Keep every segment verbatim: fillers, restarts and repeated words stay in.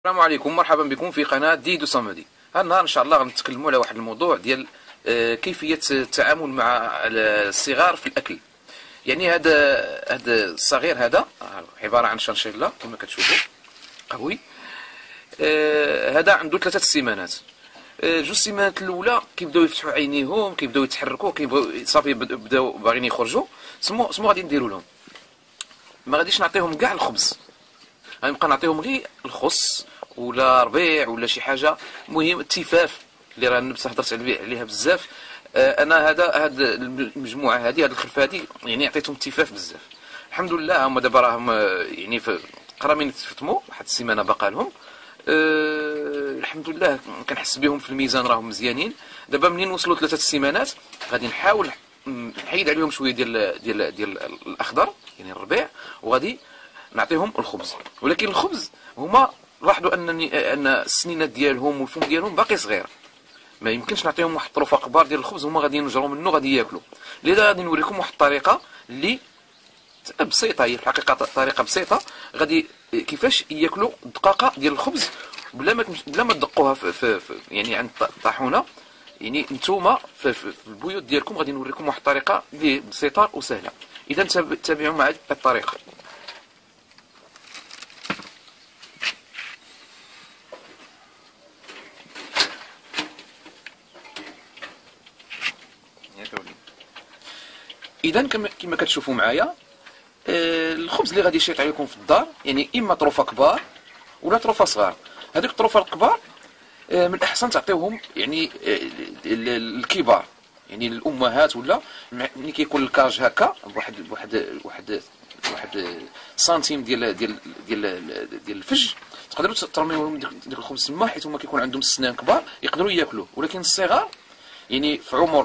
السلام عليكم، مرحبا بكم في قناة ديدو صمدي. هذا النهار ان شاء الله غنتكلموا على واحد الموضوع ديال كيفية التعامل مع الصغار في الاكل. يعني هذا هذا الصغير هذا عبارة عن شنشيلا كما كتشوفوا قوي. هذا عنده ثلاثة سيمانات. جوج السيمانات الاولى كيبداو يفتحوا عينيهم، كيبداو يتحركوا، كيبغيو صافي بداو باغيين يخرجوا. سمو سمو غادي نديروا لهم، ما غاديش نعطيهم كاع الخبز، غنبقى نعطيهم غير الخص ولا ربيع ولا شي حاجه. المهم التفاف اللي راه النبته هضرت عليها بزاف. انا هذا هاد المجموعه هذه هاد الخلفه هذه يعني عطيتهم التفاف بزاف. الحمد لله هما دابا راهم يعني قرابين يتفطموا، واحد السيمانه باقا لهم. أه الحمد لله كنحس بهم في الميزان راهم مزيانين. دابا منين وصلوا ثلاثه السيمانات غادي نحاول نحيد عليهم شويه ديال ديال ديال الاخضر يعني الربيع، وغادي نعطيهم الخبز. ولكن الخبز هما لاحظوا انني ان السنينات ديالهم والفم ديالهم باقي صغير، ما يمكنش نعطيهم واحد الطروفه كبار ديال الخبز، هما غادي ينجروا منه غادي ياكلوا. لذا غادي نوريكم واحد الطريقه اللي بسيطه، هي في الحقيقه طريقه بسيطه غادي كيفاش ياكلوا الدقاقه ديال الخبز بلا ما بلا ما تدقوها في, في, في يعني عند الطاحونه. يعني نتوما في, في, في البيوت ديالكم غادي نوريكم واحد الطريقه اللي بسيطه وسهله. اذا تابعوا معي الطريقه. اذا كما كتشوفوا معايا الخبز اللي غادي يشيط عليكم في الدار يعني اما طروفه كبار ولا طروفه صغار. هذوك الطروفه الكبار من الاحسن تعطيوهم يعني الكبار، يعني الامهات ولا ملي كيكون الكاج هكا بواحد بواحد واحد واحد سنتيم ديال ديال ديال ديال الفج، تقدروا ترميو لهم ديك الخبز تما، حيت هما كيكون عندهم السنان كبار يقدروا ياكلوه. ولكن الصغار يعني في عمر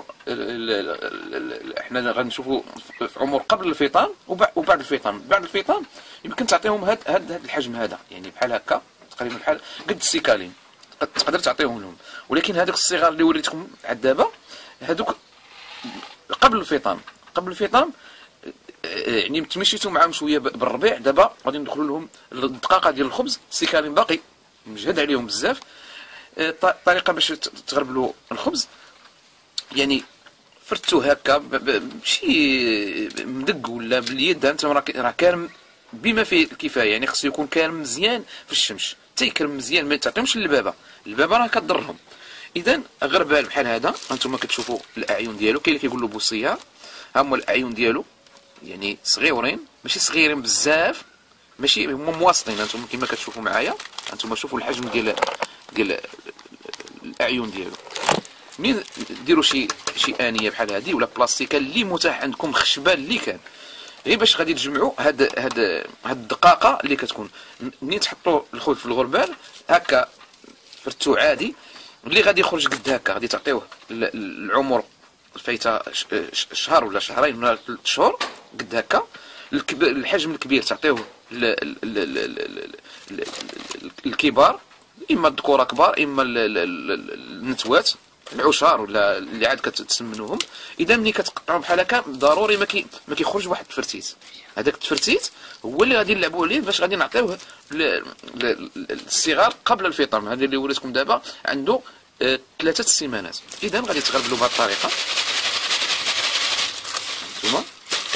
احنا غنشوفوا في عمر قبل الفطام وبعد الفطام. بعد الفطام يمكن تعطيهم هاد هاد هاد الحجم هذا، يعني بحال هكا تقريبا بحال قد السيكالين تقدر تعطيهم لهم. ولكن هذوك الصغار اللي وريتكم عاد دابا هذوك قبل الفطام قبل الفطام يعني تمشيتوا معاهم شويه بالربيع. دابا غادي ندخلوا لهم الدقاقه ديال الخبز، السيكالين باقي مجهد عليهم بزاف. الطريقه باش تغربلوا الخبز يعني فرتو هكا بشي مدق ولا باليد، انت راه كارم بما فيه الكفايه، يعني خصو يكون كارم مزيان في الشمس حتى يكرم مزيان، ما تعطيهمش اللبابه، اللبابه راه كضرهم. اذا غربال بحال هذا انتم كتشوفوا الاعين ديالو، كاين اللي كيقول له بوصيه، ها هما الاعين ديالو يعني صغيورين ماشي صغيرين بزاف، ماشي هما مواصلين. انتم كما كتشوفوا معايا، انتم شوفوا الحجم ديال ديال الاعين ديالو. منين ديروا شي شي انيه بحال هذه ولا بلاستيكه اللي متاح عندكم، خشبه اللي كان، غير باش غادي تجمعوا هاد هاد هاد الدقاقه اللي كتكون. منين تحطوا الخبز في الغربال هكا فرتو عادي، اللي غادي يخرج قد هكا غادي تعطيوه العمر فايته شهر ولا شهرين ولا ثلاث شهور قد هكا. الحجم الكبير تعطيوه الكبار، اما الذكوره كبار اما النتوات العشار ولا اللي عاد كتسمنوهم. اذا ملي كتقطعوا بحال هكا ضروري ما كي ما كيخرج واحد التفرتيت. هذاك التفرتيت هو اللي غادي نلعبوا عليه باش غادي نعطيوه للصغار قبل الفطام. هذا اللي وريتكم دابا عنده ثلاثه السيمانات. اذا غادي تغربلوا بهذه الطريقه. نتوما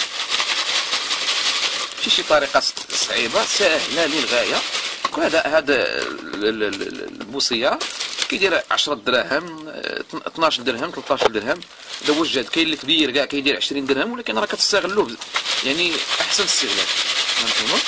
ماشي شي طريقه صعيبه، سهله للغايه. هذا هذا البوصيه كيدير عشرة دراهم، اثناش درهم، ثلاثطاش درهم. هذا هو الجهد. كاين الكبير كاع كيدير عشرين درهم، ولكن راه كتستغلوه يعني احسن استغلال. هانتوما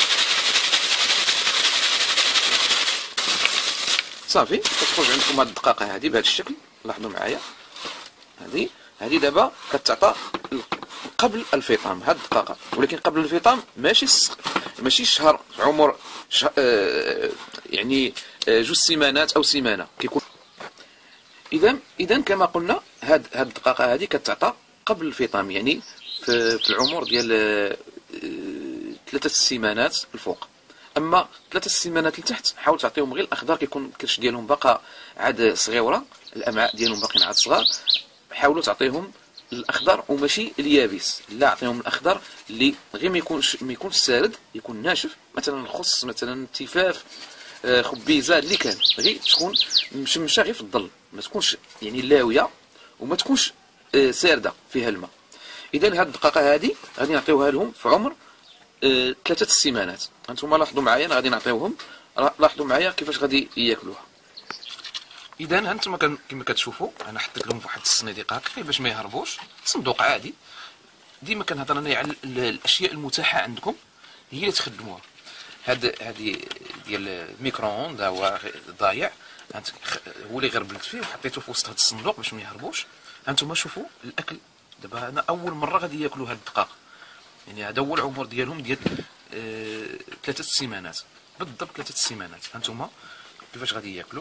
صافي كتخرج عندكم هاد الدقاقه هذه بهذا الشكل. لاحظوا معايا هذه هذه دابا كتعطى قبل الفطام هاد الدقاقه. ولكن قبل الفطام ماشي ماشي شهر، عمر شه... آه... يعني آه... جوج سيمانات او سيمانه كيكون. اذا اذا كما قلنا هاد هاد الدقاقه هذه كتعطى قبل الفطام، يعني في, في العمر ديال آه... ثلاثه السيمانات الفوق. اما ثلاثه السيمانات لتحت حاول تعطيهم غير الاخضر، كيكون الكرش ديالهم باقا عاد صغيوره، الامعاء ديالهم باقيين عاد صغار. حاولوا تعطيهم الاخضر وماشي اليابس، لا اعطيهم الاخضر اللي غير ما يكونش ما يكونش سارد، يكون ناشف. مثلا الخص، مثلا التفاف، آه، خبيزه اللي كان، غير تكون مشمشه غير في الظل، ما تكونش يعني لاويه وما تكونش آه، سارده فيها الماء. اذا هاد الدقاقه هذه غادي نعطيوها لهم في عمر آه، ثلاثه السيمانات. هانتوما لاحظوا معايا، انا غادي نعطيوهم، لاحظوا معايا كيفاش غادي ياكلوها. اذا هانتوما كما كتشوفوا انا حطيت لهم واحد الصناديق هكا باش ما يهربوش، صندوق عادي. ديما كنهضر انا على الاشياء المتاحه عندكم هي اللي تخدموها. هاد هادي ديال الميكرووند هو ضايع، هو اللي غربلت فيه وحطيته في وسط هاد الصندوق باش ما يهربوش. هانتوما شوفوا الاكل دابا انا اول مره غادي ياكلوا هاد الدقاق، يعني هذا هو العمر ديالهم ديال آه ثلاثه السيمانات بالضبط، ثلاثه السيمانات. هانتوما كيفاش غادي ياكلوا،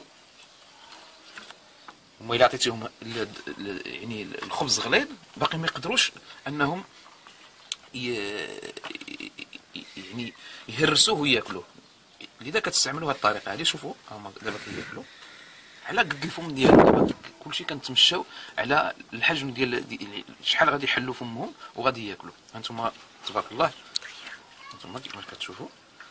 هما الا عطيتيهم يعني الخبز غليظ باقي ما يقدروش انهم يعني يهرسوه وياكلوه، لذا كتستعملوا هذه الطريقه هذه. شوفوا هما دابا كياكلوا على قد الفم ديالهم، دابا كلشي كنتمشاو على الحجم ديال دي شحال غادي يحلوا فمهم وغادي ياكلوا. هانتوما تبارك الله، هانتوما كيما كتشوفوا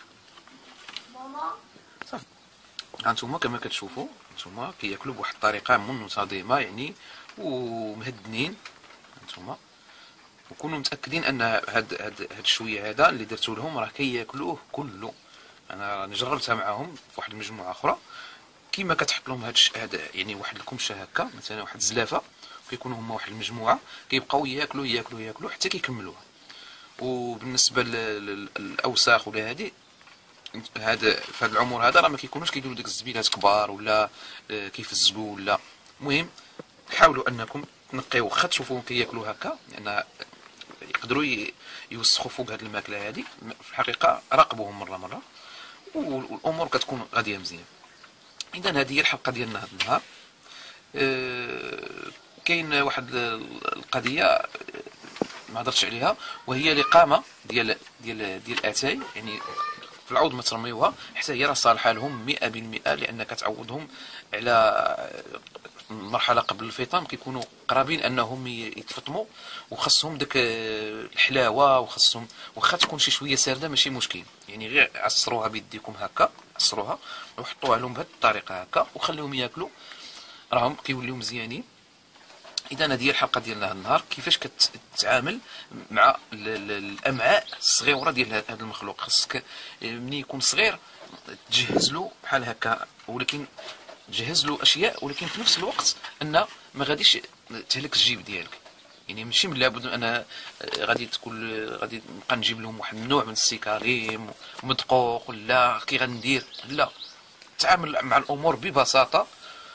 صافي. هانتوما كما كتشوفوا هانتوما كياكلوا بواحد الطريقه منتظمه يعني ومهدنين. هانتوما وكونوا متاكدين ان هاد هاد هاد الشويه هذا اللي درتو لهم راه كياكلوه كله. انا راني جربتها معاهم في واحد المجموعه اخرى، كيما كتحط لهم هاد هذا يعني واحد الكمشه هكا مثلا واحد الزلافه، كيكونوا هما واحد المجموعه كيبقاو ياكلوا ياكلوا ياكلوا حتى كيكملوها. وبالنسبه للاوساخ ولا هذه هذا في هذا العمر هذا راه ما كيكونوش كيديروا ديك الزبيلات كبار ولا كيفزقوا ولا. المهم حاولوا انكم تنقيو، واخا تشوفوهم كياكلوا هكا لان يقدروا يوسخوا فوق هذه الماكله هذه. في الحقيقه راقبوهم مره مره والامور كتكون غاديه مزيان. اذا هذه هي الحلقه ديالنا هذا النهار. أه كاين واحد القضيه ما هضرتش عليها، وهي الاقامه ديال ديال ديال الاتاي. يعني في العوض ما ترميوها حتى هي راه صالحه لهم مئة بالمئة، لان كتعوضهم على مرحله قبل الفطام كيكونوا قرابين انهم يتفطموا، وخاصهم داك الحلاوه، وخاصهم واخا تكون شي شويه سارده ماشي مشكل، يعني غير عصروها بيديكم هكا، عصروها وحطوها لهم بهذه الطريقه هكا وخليهم ياكلوا، راهم كيوليو مزيانين. اذا هذه هي الحلقه ديالنا هذا النهار، كيفاش كتعامل مع الامعاء الصغيره ديال هذا المخلوق. خاصك ملي يكون صغير تجهز له بحال هكا، ولكن تجهز له اشياء، ولكن في نفس الوقت ان ما غاديش تهلك الجيب ديالك. يعني ماشي من لابد انا غادي تقول غادي نبقى نجيب لهم واحد النوع من السيكاريم مدقوق ولا كي غندير، لا، تعامل مع الامور ببساطه.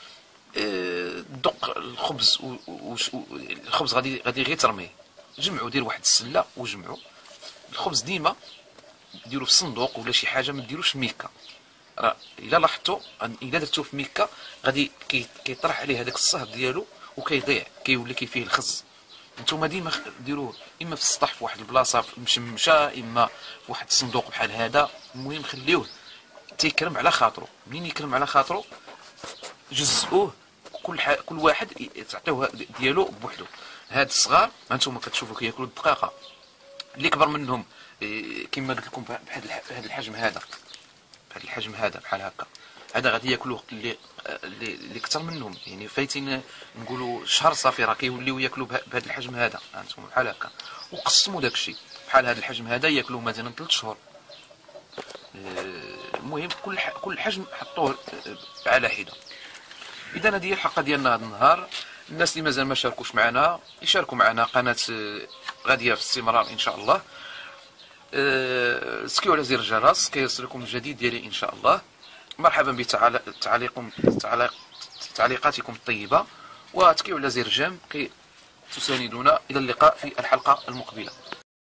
دق الخبز الخبز غادي غادي غير ترميه، جمعوا دير واحد السله وجمعوا الخبز. ديما ديروا في صندوق ولا شي حاجه، ما ديروش في ميكا. راه الا لاحظتوا الا درتوه في ميكا غادي كيطرح عليه هذاك الصهد ديالو وكيضيع، كيولي كي فيه الخز. نتوما ديما ديروه اما في السطح في واحد البلاصه مشمشه، اما في واحد الصندوق بحال هذا. المهم خليوه تيكرم على خاطرو، منين يكرم على خاطرو جزئوه، كل ح... كل واحد تعطيوه ديالو بوحدو. هاد الصغار هانتوما كتشوفوا كياكلوا الدقاقه، اللي كبر منهم كما قلت لكم بحال هذا الحجم هذا، بهذا الحجم هذا بحال هكا، هذا غادي ياكلوه اللي اللي كثر منهم، يعني فايتين نقولوا شهر صافي راه كيوليو ياكلوا بهذا الحجم هذا. هانتوما بحال هكا، وقسموا داك الشيء بحال هذا الحجم هذا ياكلوه مثلا ثلاث شهور. المهم كل كل حجم حطوه على حده. اذا هذه هي الحلقه ديالنا هذا النهار. الناس اللي مازال ما شاركوش معنا يشاركوا معنا، قناه غاديه في استمرار ان شاء الله. أه سكيو على زر الجرس كيوصلكم الجديد ديالي ان شاء الله. مرحبا بتعليقكم تعليقاتكم الطيبه، وتكيو على زر جيم كي تساندونا. الى اللقاء في الحلقه المقبله.